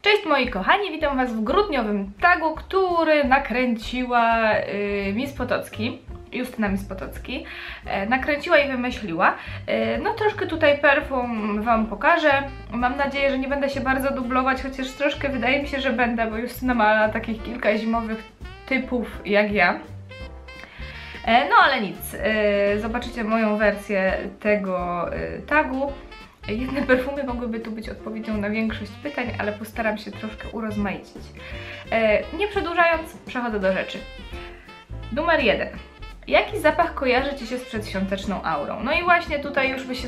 Cześć moi kochani, witam Was w grudniowym tagu, który nakręciła Miss Potocki, Justyna Miss Potocki. Nakręciła i wymyśliła. No troszkę tutaj perfum Wam pokażę. Mam nadzieję, że nie będę się bardzo dublować, chociaż troszkę wydaje mi się, że będę, bo Justyna ma takich kilka zimowych typów jak ja. No ale nic, zobaczycie moją wersję tego tagu. Jedne perfumy mogłyby tu być odpowiedzią na większość pytań, ale postaram się troszkę urozmaicić. Nie przedłużając, przechodzę do rzeczy. Numer 1. Jaki zapach kojarzy Ci się z przedświąteczną aurą? No i właśnie tutaj już by się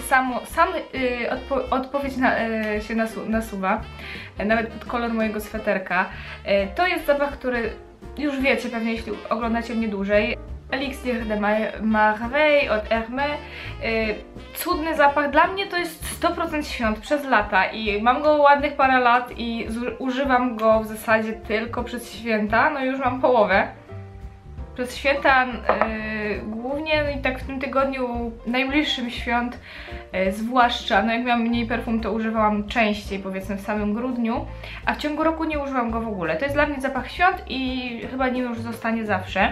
odpowiedź się nasuwa, nawet pod kolor mojego sweterka. To jest zapach, który już wiecie pewnie, jeśli oglądacie mnie dłużej. Elixir de Merveille od Hermès. Cudny zapach, dla mnie to jest 100% świąt przez lata i mam go ładnych parę lat i używam go w zasadzie tylko przez święta, no już mam połowę. Przez święta głównie, no i tak w tym tygodniu najbliższym świąt zwłaszcza, no jak miałam mniej perfum, to używałam częściej, powiedzmy w samym grudniu, a w ciągu roku nie używam go w ogóle. To jest dla mnie zapach świąt i chyba nim już zostanie zawsze.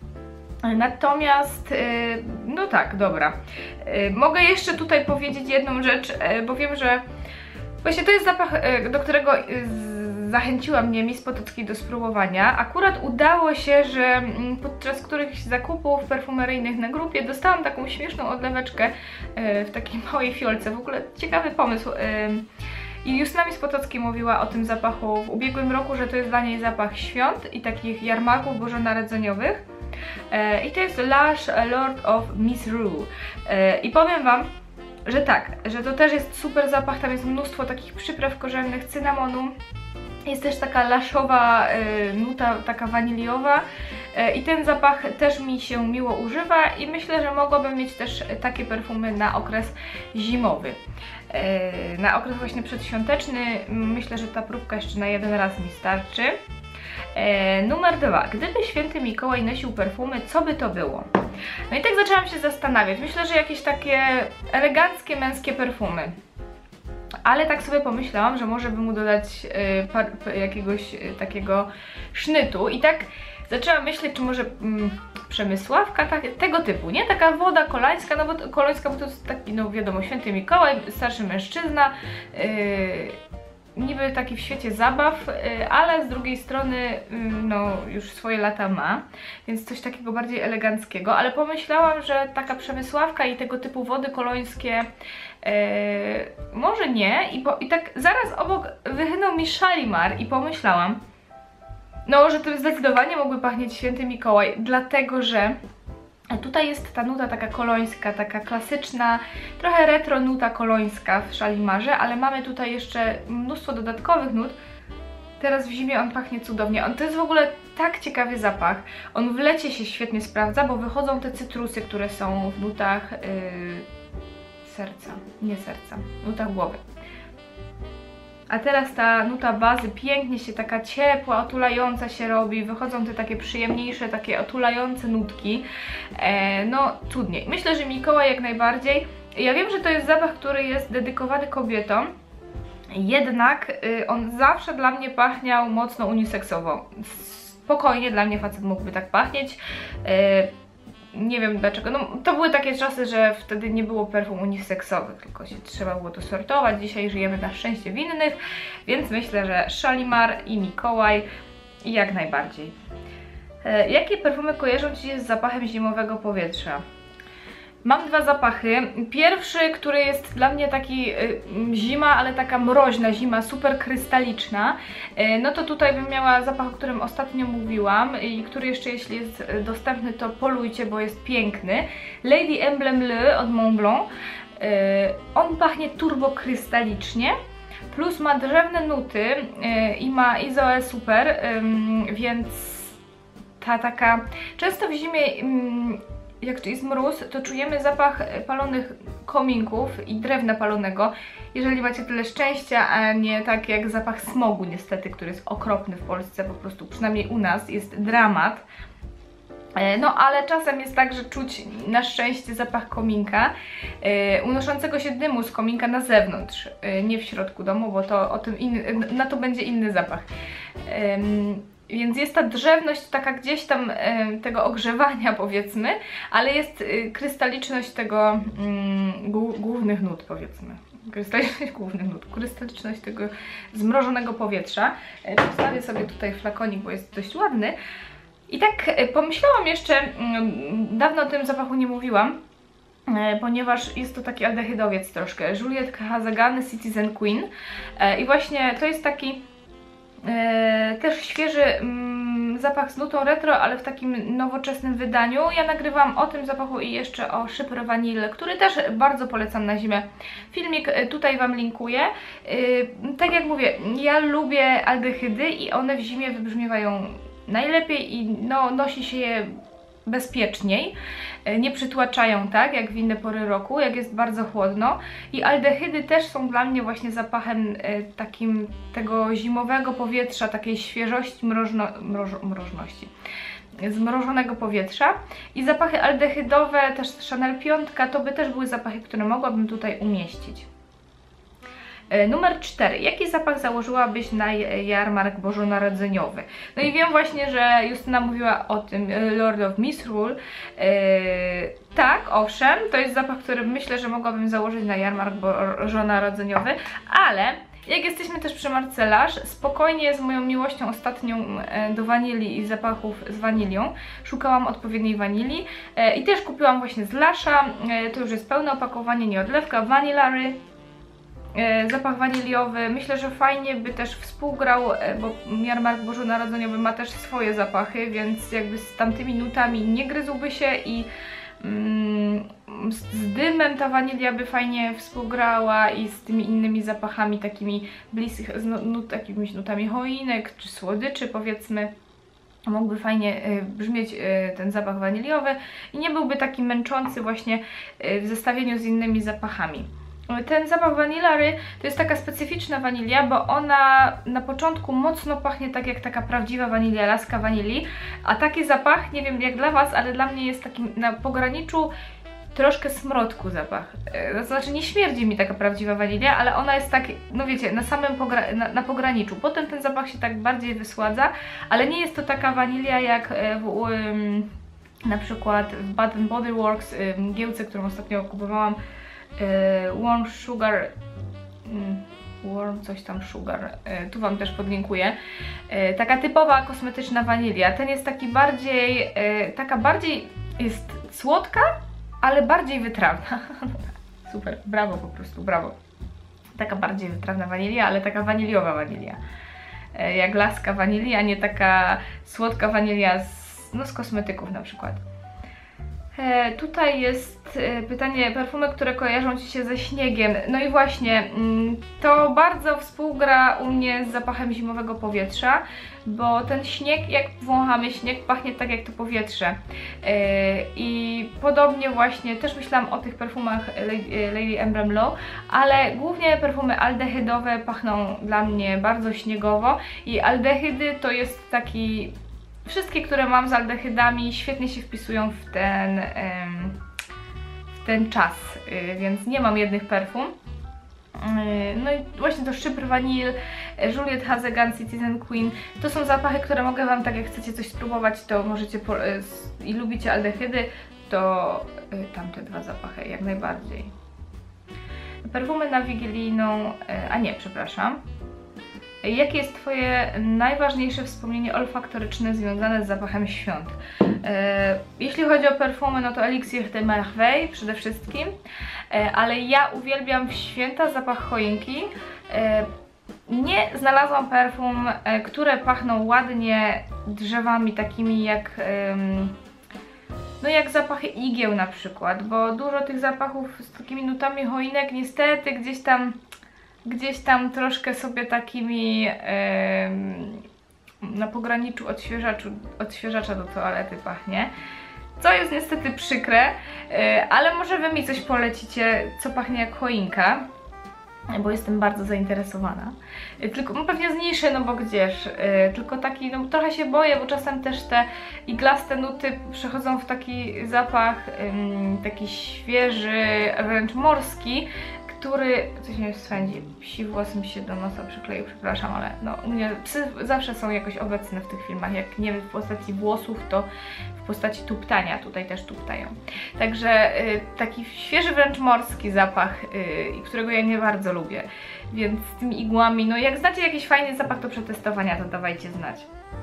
Natomiast, no tak, dobra. Mogę jeszcze tutaj powiedzieć jedną rzecz, bo wiem, że właśnie to jest zapach, do którego zachęciła mnie Miss Potocki do spróbowania. Akurat udało się, że podczas którychś zakupów perfumeryjnych na grupie dostałam taką śmieszną odleweczkę w takiej małej fiolce. W ogóle ciekawy pomysł. I Justyna Miss Potocki mówiła o tym zapachu w ubiegłym roku, że to jest dla niej zapach świąt i takich jarmarków bożonarodzeniowych. I to jest Lush Lord of Misrule. I powiem Wam, że tak, że to też jest super zapach, tam jest mnóstwo takich przypraw korzennych, cynamonu. Jest też taka laszowa nuta, taka waniliowa i ten zapach też mi się miło używa i myślę, że mogłabym mieć też takie perfumy na okres zimowy. Na okres właśnie przedświąteczny myślę, że ta próbka jeszcze na jeden raz mi starczy. Numer 2. Gdyby święty Mikołaj nosił perfumy, co by to było? No i tak zaczęłam się zastanawiać. Myślę, że jakieś takie eleganckie, męskie perfumy. Ale tak sobie pomyślałam, że może by mu dodać jakiegoś takiego sznytu. I tak zaczęłam myśleć, czy może przemysławka tego typu, nie? Taka woda kolańska, no bo kolańska, bo to jest taki, no wiadomo, święty Mikołaj, starszy mężczyzna. Niby taki w świecie zabaw, ale z drugiej strony no już swoje lata ma, więc coś takiego bardziej eleganckiego, ale pomyślałam, że taka przemysławka i tego typu wody kolońskie może nie i tak zaraz obok wychynął mi Shalimar i pomyślałam, no, że tym zdecydowanie mógłby pachnieć święty Mikołaj, dlatego że tutaj jest ta nuta taka kolońska, taka klasyczna, trochę retro nuta kolońska w Shalimarze, ale mamy tutaj jeszcze mnóstwo dodatkowych nut. Teraz w zimie on pachnie cudownie. To jest w ogóle tak ciekawy zapach. On w lecie się świetnie sprawdza, bo wychodzą te cytrusy, które są w nutach serca, nie serca, nutach głowy. A teraz ta nuta bazy pięknie się, taka ciepła, otulająca się robi, wychodzą te takie przyjemniejsze, takie otulające nutki. No cudnie. Myślę, że Mikołaj jak najbardziej. Ja wiem, że to jest zapach, który jest dedykowany kobietom, jednak on zawsze dla mnie pachniał mocno uniseksowo. Spokojnie dla mnie facet mógłby tak pachnieć. Nie wiem dlaczego, no to były takie czasy, że wtedy nie było perfum uniseksowych, tylko się trzeba było to sortować. Dzisiaj żyjemy na szczęście w innych, więc myślę, że Shalimar i Mikołaj jak najbardziej. Jakie perfumy kojarzą Ci się z zapachem zimowego powietrza? Mam dwa zapachy. Pierwszy, który jest dla mnie taki zima, ale taka mroźna zima, super krystaliczna. No to tutaj bym miała zapach, o którym ostatnio mówiłam i który jeszcze jeśli jest dostępny, to polujcie, bo jest piękny. Lady Emblem Le od Montblanc. On pachnie turbokrystalicznie, plus ma drzewne nuty i ma Izoe Super, więc ta taka... Często w zimie... jak jest mróz, to czujemy zapach palonych kominków i drewna palonego, jeżeli macie tyle szczęścia, a nie tak jak zapach smogu niestety, który jest okropny w Polsce, po prostu przynajmniej u nas jest dramat. No ale czasem jest tak, że czuć na szczęście zapach kominka, unoszącego się dymu z kominka na zewnątrz, nie w środku domu, bo to na to będzie inny zapach. Więc jest ta drzewność taka gdzieś tam tego ogrzewania, powiedzmy, ale jest krystaliczność tego głównych nut, powiedzmy. Krystaliczność głównych nut, krystaliczność tego zmrożonego powietrza. Postawię sobie tutaj flakonik, bo jest dość ładny. I tak pomyślałam jeszcze, dawno o tym zapachu nie mówiłam, ponieważ jest to taki aldehydowiec troszkę. Juliette Hazegan Citizen Queen. I właśnie to jest taki też świeży zapach z nutą retro, ale w takim nowoczesnym wydaniu. Ja nagrywam o tym zapachu i jeszcze o Chypre Vanille, który też bardzo polecam na zimę. Filmik tutaj Wam linkuję. Tak jak mówię, ja lubię aldehydy i one w zimie wybrzmiewają najlepiej i nosi się je bezpieczniej, nie przytłaczają tak jak w inne pory roku, jak jest bardzo chłodno. I aldehydy też są dla mnie właśnie zapachem takim tego zimowego powietrza, takiej świeżości, zmrożonego powietrza. I zapachy aldehydowe, też Chanel 5, to by też były zapachy, które mogłabym tutaj umieścić. Numer 4. Jaki zapach założyłabyś na jarmark bożonarodzeniowy? No i wiem właśnie, że Justyna mówiła o tym Lord of Misrule. Tak, owszem, to jest zapach, który myślę, że mogłabym założyć na jarmark bożonarodzeniowy, ale jak jesteśmy też przy Marcelarz, spokojnie z moją miłością ostatnią do wanilii i zapachów z wanilią szukałam odpowiedniej wanilii i też kupiłam właśnie z Lasha. To już jest pełne opakowanie, nie odlewka, Vanillary. Zapach waniliowy, myślę, że fajnie by też współgrał, bo jarmark bożonarodzeniowy ma też swoje zapachy, więc jakby z tamtymi nutami nie gryzłby się i z dymem ta wanilia by fajnie współgrała i z tymi innymi zapachami takimi bliskich, jakimiś nutami choinek czy słodyczy, powiedzmy. Mógłby fajnie brzmieć ten zapach waniliowy i nie byłby taki męczący właśnie w zestawieniu z innymi zapachami. Ten zapach Vanillary to jest taka specyficzna wanilia, bo ona na początku mocno pachnie tak jak taka prawdziwa wanilia, laska wanilii, a taki zapach, nie wiem jak dla Was, ale dla mnie jest takim na pograniczu troszkę smrodku zapach. To znaczy nie śmierdzi mi taka prawdziwa wanilia, ale ona jest tak, no wiecie, na samym na pograniczu. Potem ten zapach się tak bardziej wysładza, ale nie jest to taka wanilia jak na przykład w Bath & Body Works, mgiełce, którą ostatnio kupowałam, Warm Sugar, Warm coś tam Sugar, tu Wam też podlinkuję. Taka typowa kosmetyczna wanilia. Ten jest taki bardziej, taka bardziej jest słodka, ale bardziej wytrawna. Super, brawo po prostu, brawo. Taka bardziej wytrawna wanilia, ale taka waniliowa wanilia. Jak laska wanilii, a nie taka słodka wanilia z kosmetyków na przykład. Tutaj jest pytanie, perfumy, które kojarzą Ci się ze śniegiem. No i właśnie, to bardzo współgra u mnie z zapachem zimowego powietrza, bo ten śnieg, jak wąchamy śnieg, pachnie tak jak to powietrze. I podobnie właśnie, też myślałam o tych perfumach Lady Emblem Low, ale głównie perfumy aldehydowe pachną dla mnie bardzo śniegowo i aldehydy to jest taki... Wszystkie, które mam z aldehydami, świetnie się wpisują w ten czas, więc nie mam jednych perfum. No i właśnie to Chypre Vanille, Juliette Hazegan Citizen Queen, to są zapachy, które mogę Wam, tak jak chcecie coś spróbować, to możecie i lubicie aldehydy, to tamte dwa zapachy jak najbardziej. Perfumy na wigilijną, a nie, przepraszam. Jakie jest Twoje najważniejsze wspomnienie olfaktoryczne związane z zapachem świąt? Jeśli chodzi o perfumy, no to Elixir de Merveille przede wszystkim, ale ja uwielbiam w święta zapach choinki. Nie znalazłam perfum, które pachną ładnie drzewami takimi jak... no jak zapachy igieł na przykład, bo dużo tych zapachów z takimi nutami choinek niestety gdzieś tam troszkę sobie takimi na pograniczu odświeżacza do toalety pachnie, co jest niestety przykre, ale może Wy mi coś polecicie, co pachnie jak choinka. bo jestem bardzo zainteresowana. Tylko no pewnie zmniejszę, no bo gdzież, tylko taki, no trochę się boję, bo czasem też te iglaste nuty przechodzą w taki zapach, taki świeży, wręcz morski, który, coś mnie swędzi, psi włos mi się do nosa przykleił, przepraszam, ale no u mnie psy zawsze są jakoś obecne w tych filmach, jak nie w postaci włosów, to w postaci tuptania, tutaj też tuptają. Także taki świeży, wręcz morski zapach, którego ja nie bardzo lubię, więc z tymi igłami, no jak znacie jakiś fajny zapach do przetestowania, to dawajcie znać.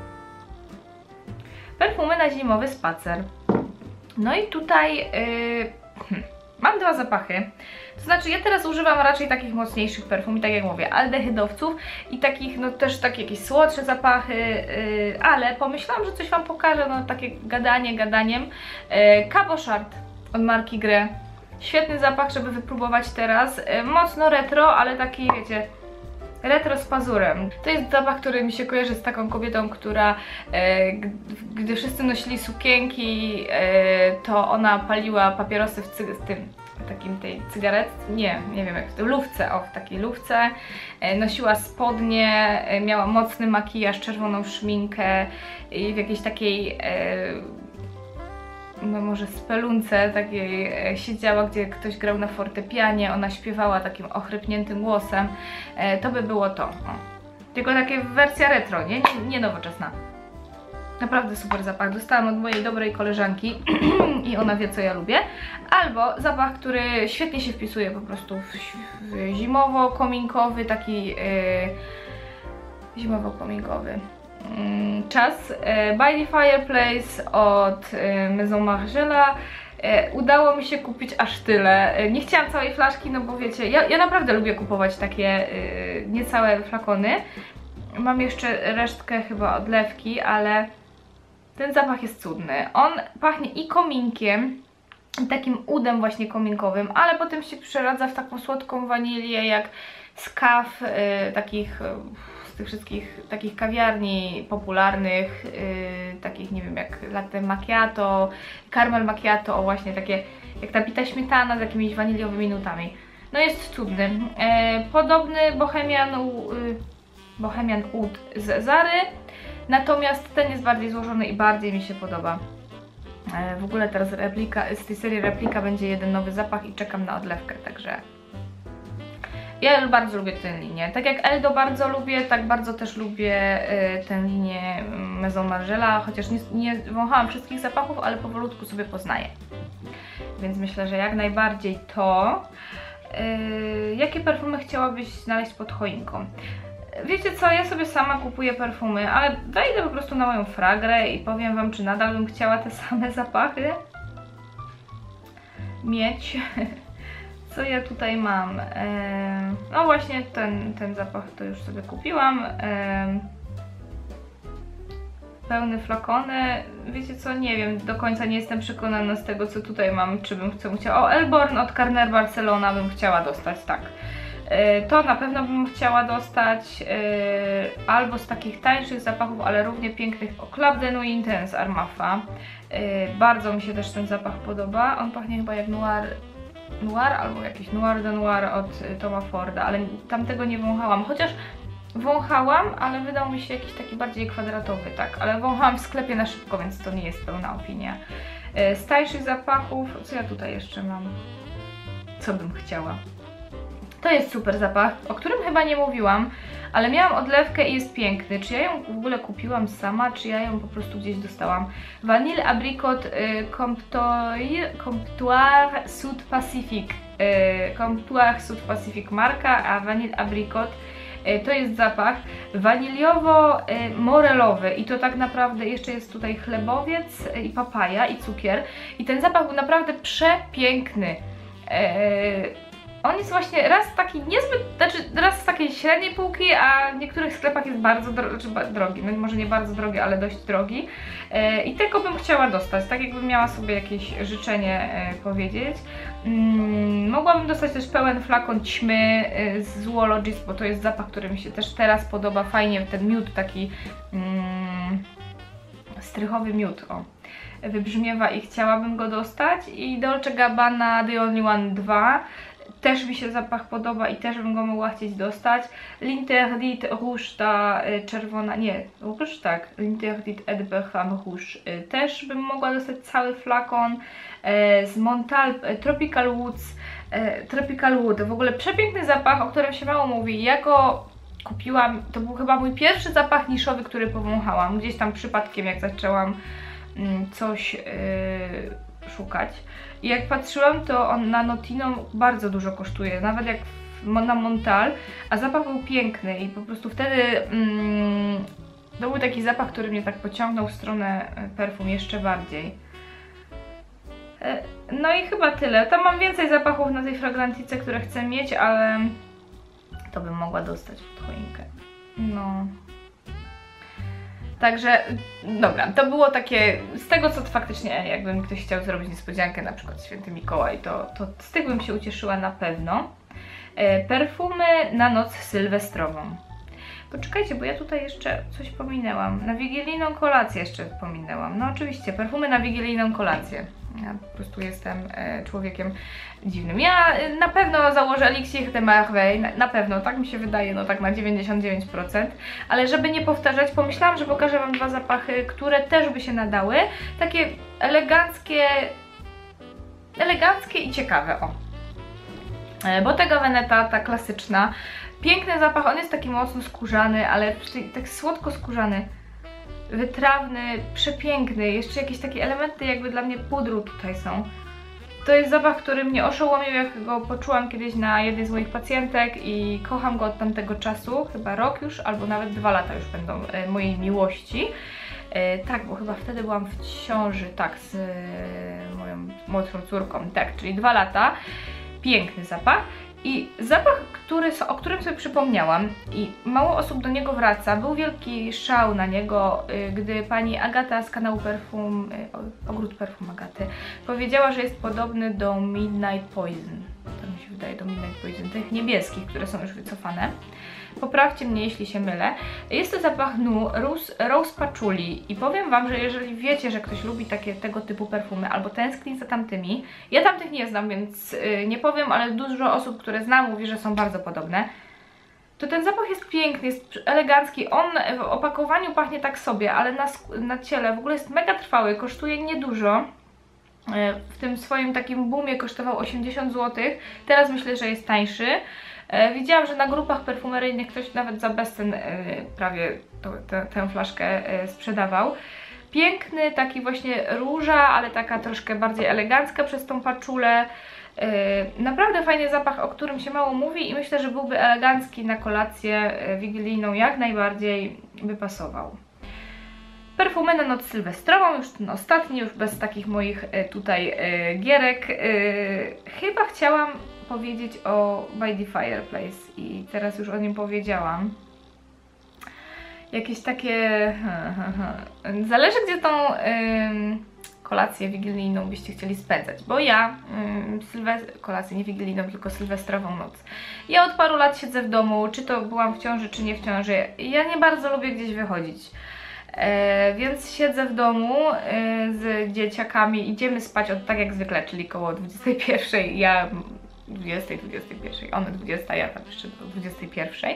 Perfumy na zimowy spacer. No i tutaj mam dwa zapachy. To znaczy ja teraz używam raczej takich mocniejszych perfum i tak jak mówię, aldehydowców i takich, no też takie jakieś słodsze zapachy, ale pomyślałam, że coś Wam pokażę, no takie gadaniem. Cabochard od marki Gré. Świetny zapach, żeby wypróbować teraz. Mocno retro, ale taki, wiecie, retro z pazurem. To jest zapach, który mi się kojarzy z taką kobietą, która gdy wszyscy nosili sukienki, to ona paliła papierosy w takim tej cygaret, nie wiem jak to, lufce, w takiej lufce, nosiła spodnie, miała mocny makijaż, czerwoną szminkę i w jakiejś takiej no może spelunce takiej siedziała, gdzie ktoś grał na fortepianie, ona śpiewała takim ochrypniętym głosem, to by było to. Tylko takie wersja retro, nie nowoczesna. Naprawdę super zapach, dostałam od mojej dobrej koleżanki i ona wie, co ja lubię. Albo zapach, który świetnie się wpisuje po prostu w zimowo-kominkowy, taki zimowo-kominkowy czas. By the Fireplace od Maison Margiela. Udało mi się kupić aż tyle. Nie chciałam całej flaszki, no bo wiecie, ja naprawdę lubię kupować takie niecałe flakony. Mam jeszcze resztkę chyba odlewki, ale ten zapach jest cudny. On pachnie i kominkiem, i takim udem właśnie kominkowym, ale potem się przeradza w taką słodką wanilię, jak z kaw takich, z tych wszystkich takich kawiarni popularnych, takich nie wiem jak latte macchiato, caramel macchiato, o właśnie takie jak ta bita śmietana z jakimiś waniliowymi nutami. No jest cudny. Podobny Bohemian Oud z Zary, natomiast ten jest bardziej złożony i bardziej mi się podoba. W ogóle teraz z tej serii replika będzie jeden nowy zapach i czekam na odlewkę, także ja bardzo lubię tę linię. Tak jak Eldo bardzo lubię, tak bardzo też lubię tę linię Maison Margiela, chociaż nie wąchałam wszystkich zapachów, ale powolutku sobie poznaję. Więc myślę, że jak najbardziej to. Jakie perfumy chciałabyś znaleźć pod choinką? Wiecie co, ja sobie sama kupuję perfumy, ale wejdę po prostu na moją fragrę i powiem Wam, czy nadal bym chciała te same zapachy mieć. Co ja tutaj mam? No właśnie ten zapach to już sobie kupiłam. Pełne flakony. Wiecie co, nie wiem, do końca nie jestem przekonana z tego, co tutaj mam, czy bym chciała. O, Elborn od Carner Barcelona bym chciała dostać, tak. To na pewno bym chciała dostać, albo z takich tańszych zapachów, ale równie pięknych, o Club de Nuit Intense Armafa. Bardzo mi się też ten zapach podoba. On pachnie chyba jak Noir albo jakiś Noir de Noir od Toma Forda, ale tamtego nie wąchałam, chociaż wąchałam, ale wydał mi się jakiś taki bardziej kwadratowy, tak, ale wąchałam w sklepie na szybko, więc to nie jest pełna opinia. Z tańszych zapachów, co ja tutaj jeszcze mam? Co bym chciała? To jest super zapach, o którym chyba nie mówiłam, ale miałam odlewkę i jest piękny. Czy ja ją w ogóle kupiłam sama, czy ja ją po prostu gdzieś dostałam? Vanille Apricot Comptoir Sud Pacific. Comptoir Sud Pacific marka, a Vanille Apricot to jest zapach waniliowo-morelowy i to tak naprawdę jeszcze jest tutaj chlebowiec i papaja i cukier i ten zapach był naprawdę przepiękny. On jest właśnie raz taki niezbyt, znaczy raz z takiej średniej półki, a w niektórych sklepach jest bardzo drogi, no może nie bardzo drogi, ale dość drogi. I tego bym chciała dostać, tak jakbym miała sobie jakieś życzenie powiedzieć. Mogłabym dostać też pełen flakon ćmy z Zoologist, bo to jest zapach, który mi się też teraz podoba, fajnie ten miód taki strychowy miód, o, wybrzmiewa i chciałabym go dostać. I Dolce Gabbana The Only One 2. też mi się zapach podoba i też bym go mogła chcieć dostać. L'Interdit Rouge, ta czerwona, nie, Rouge, tak, L'Interdit Eau de Parfum Rouge, też bym mogła dostać cały flakon. Z Montal Tropical Woods, Tropical Wood, w ogóle przepiękny zapach, o którym się mało mówi. Ja go kupiłam, to był chyba mój pierwszy zapach niszowy, który powąchałam, gdzieś tam przypadkiem, jak zaczęłam coś szukać. I jak patrzyłam, to on na Notino bardzo dużo kosztuje, nawet jak na Montal, a zapach był piękny i po prostu wtedy to był taki zapach, który mnie tak pociągnął w stronę perfum jeszcze bardziej. No i chyba tyle. Tam mam więcej zapachów na tej fragrantice, które chcę mieć, ale to bym mogła dostać pod choinkę. No. Także, dobra, to było takie, z tego co faktycznie, jakby ktoś chciał zrobić niespodziankę, na przykład Święty Mikołaj, to z tych bym się ucieszyła na pewno. Perfumy na noc sylwestrową. Poczekajcie, bo ja tutaj jeszcze coś pominęłam. Na wigilijną kolację jeszcze pominęłam. No oczywiście, perfumy na wigilijną kolację. Ja po prostu jestem człowiekiem dziwnym. Ja na pewno założę Elixir de Merveille, na pewno, tak mi się wydaje, no tak na 99%. Ale żeby nie powtarzać, pomyślałam, że pokażę Wam dwa zapachy, które też by się nadały. Takie eleganckie i ciekawe, o. Bottega Veneta, ta klasyczna. Piękny zapach, on jest taki mocno skórzany, ale tak słodko skórzany, wytrawny, przepiękny. Jeszcze jakieś takie elementy jakby dla mnie pudru tutaj są. To jest zapach, który mnie oszołomił, jak go poczułam kiedyś na jednej z moich pacjentek i kocham go od tamtego czasu. Chyba rok już, albo nawet 2 lata już będą mojej miłości. Tak, bo chyba wtedy byłam w ciąży, tak, z moją młodszą córką, tak, czyli 2 lata. Piękny zapach. I zapach, o którym sobie przypomniałam i mało osób do niego wraca, był wielki szał na niego, gdy pani Agata z kanału Perfum, Ogród Perfum Agaty, powiedziała, że jest podobny do Midnight Poison. To mi się wydaje, do Midnight Poison, tych niebieskich, które są już wycofane. Poprawcie mnie, jeśli się mylę. Jest to zapach Rose Patchouli i powiem Wam, że jeżeli wiecie, że ktoś lubi tego typu perfumy albo tęskni za tamtymi, ja tamtych nie znam, więc nie powiem, ale dużo osób, które znam, mówi, że są bardzo podobne, to ten zapach jest piękny, jest elegancki. On w opakowaniu pachnie tak sobie, ale na ciele w ogóle jest mega trwały, kosztuje niedużo. W tym swoim takim boomie kosztował 80 zł, teraz myślę, że jest tańszy. Widziałam, że na grupach perfumeryjnych ktoś nawet za bezcen prawie tę flaszkę sprzedawał. Piękny, taki właśnie róża, ale taka troszkę bardziej elegancka przez tą paczulę. Naprawdę fajny zapach, o którym się mało mówi i myślę, że byłby elegancki na kolację wigilijną, jak najbardziej by pasował. Perfumy na noc sylwestrową, już ten ostatni, już bez takich moich tutaj gierek. Chyba chciałam powiedzieć o By the Fireplace i teraz już o nim powiedziałam. Jakieś takie... Zależy, gdzie tą kolację wigilijną byście chcieli spędzać, bo ja kolację nie wigilijną, tylko sylwestrową noc. Ja od paru lat siedzę w domu, czy to byłam w ciąży, czy nie w ciąży. Ja nie bardzo lubię gdzieś wychodzić. Więc siedzę w domu z dzieciakami, idziemy spać tak jak zwykle, czyli koło 21, ja 21, one 20, ja tam jeszcze do 21.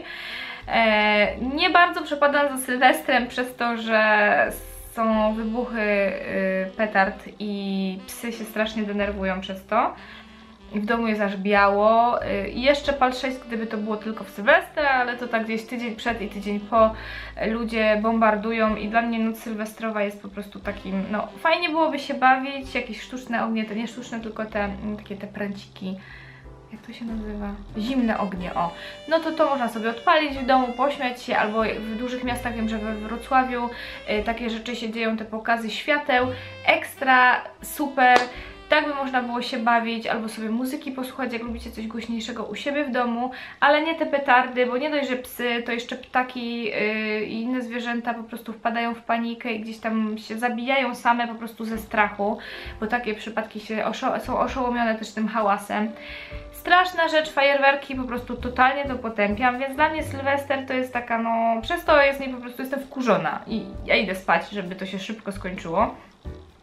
Nie bardzo przepadam za Sylwestrem przez to, że są wybuchy petard i psy się strasznie denerwują przez to. W domu jest aż biało i jeszcze pal 6, gdyby to było tylko w Sylwestra, ale to tak gdzieś tydzień przed i tydzień po ludzie bombardują i dla mnie noc sylwestrowa jest po prostu takim, no fajnie byłoby się bawić, jakieś sztuczne ognie, to nie sztuczne, tylko takie te pręciki, jak to się nazywa? Zimne ognie, o. No to można sobie odpalić w domu, pośmiać się, albo w dużych miastach, wiem, że we Wrocławiu takie rzeczy się dzieją, te pokazy świateł, ekstra, super. Tak by można było się bawić, albo sobie muzyki posłuchać, jak lubicie coś głośniejszego u siebie w domu, ale nie te petardy, bo nie dość, że psy, to jeszcze ptaki i inne zwierzęta po prostu wpadają w panikę i gdzieś tam się zabijają same po prostu ze strachu, bo takie przypadki są oszołomione też tym hałasem. Straszna rzecz, fajerwerki, po prostu totalnie to potępiam, więc dla mnie Sylwester to jest taka, no, przez to jest mi po prostu, jestem wkurzona i ja idę spać, żeby to się szybko skończyło.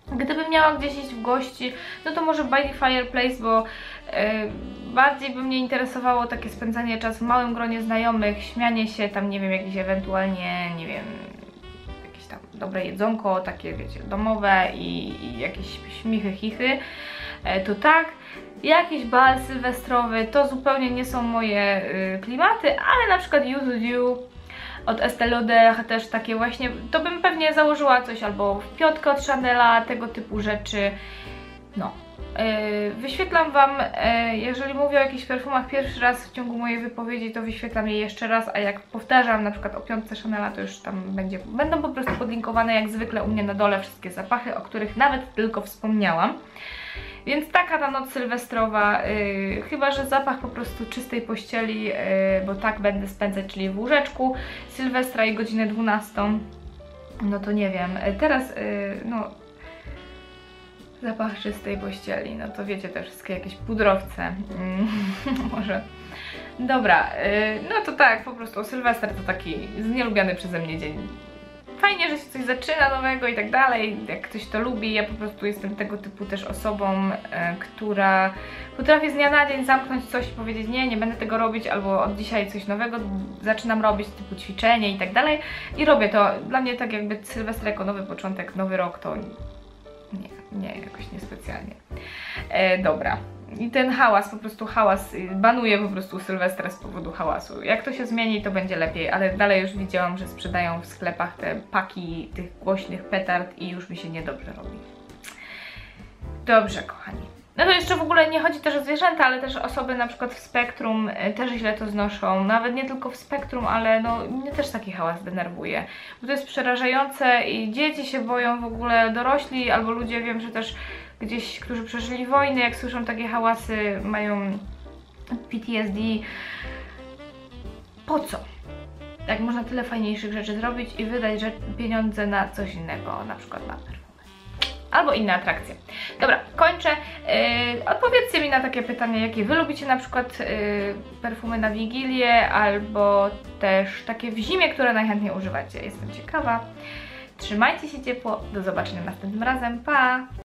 Gdybym miała gdzieś iść w gości, no to może By the Fireplace, bo bardziej by mnie interesowało takie spędzanie czasu w małym gronie znajomych, śmianie się, tam nie wiem, jakieś ewentualnie, nie wiem, jakieś tam dobre jedzonko, takie wiecie, domowe i jakieś śmichy, chichy, to tak. Jakiś bal sylwestrowy to zupełnie nie są moje klimaty, ale na przykład You to You od Estée Lauder też takie właśnie, to bym pewnie założyła coś albo w piotkę od Chanela, tego typu rzeczy. No. Wyświetlam Wam, jeżeli mówię o jakichś perfumach pierwszy raz w ciągu mojej wypowiedzi, to wyświetlam je jeszcze raz, a jak powtarzam na przykład o piątce Chanela, to już tam będą po prostu podlinkowane jak zwykle u mnie na dole wszystkie zapachy, o których nawet tylko wspomniałam. Więc taka ta noc sylwestrowa, chyba że zapach po prostu czystej pościeli, bo tak będę spędzać, czyli w łóżeczku Sylwestra i godzinę 12, no to nie wiem, teraz no zapach czystej pościeli, no to wiecie te wszystkie jakieś pudrowce, może. Dobra, no to tak, po prostu Sylwester to taki nielubiany przeze mnie dzień. Fajnie, że się coś zaczyna nowego i tak dalej, jak ktoś to lubi. Ja po prostu jestem tego typu też osobą, która potrafi z dnia na dzień zamknąć coś i powiedzieć nie będę tego robić, albo od dzisiaj coś nowego zaczynam robić, typu ćwiczenie i tak dalej. I robię to. Dla mnie tak jakby Sylwester jako nowy początek, nowy rok to nie, jakoś niespecjalnie. Dobra. I ten hałas, po prostu hałas, banuję po prostu Sylwestra z powodu hałasu. Jak to się zmieni, to będzie lepiej, ale dalej już widziałam, że sprzedają w sklepach te paki tych głośnych petard i już mi się niedobrze robi. Dobrze, kochani. No to jeszcze w ogóle nie chodzi też o zwierzęta, ale też osoby na przykład w spektrum też źle to znoszą. Nawet nie tylko w spektrum, ale no mnie też taki hałas denerwuje. Bo to jest przerażające i dzieci się boją w ogóle, dorośli albo ludzie, wiem, że też gdzieś, którzy przeżyli wojny, jak słyszą takie hałasy, mają PTSD. Po co? Jak można tyle fajniejszych rzeczy zrobić i wydać pieniądze na coś innego, na przykład na perfumy. Albo inne atrakcje. Dobra, kończę. Odpowiedzcie mi na takie pytania, jakie Wy lubicie na przykład perfumy na Wigilię, albo też takie w zimie, które najchętniej używacie. Jestem ciekawa. Trzymajcie się ciepło. Do zobaczenia następnym razem. Pa!